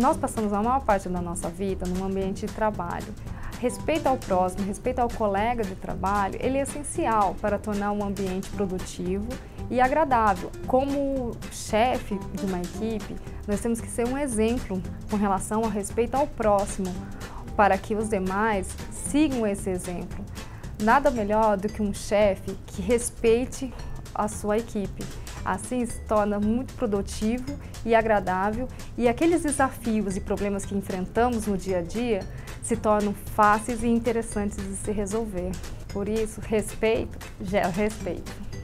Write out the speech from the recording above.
Nós passamos a maior parte da nossa vida num ambiente de trabalho. Respeito ao próximo, respeito ao colega de trabalho, ele é essencial para tornar um ambiente produtivo e agradável. Como chefe de uma equipe, nós temos que ser um exemplo com relação ao respeito ao próximo, para que os demais sigam esse exemplo. Nada melhor do que um chefe que respeite a sua equipe. Assim se torna muito produtivo e agradável, e aqueles desafios e problemas que enfrentamos no dia a dia se tornam fáceis e interessantes de se resolver. Por isso, respeito gera respeito.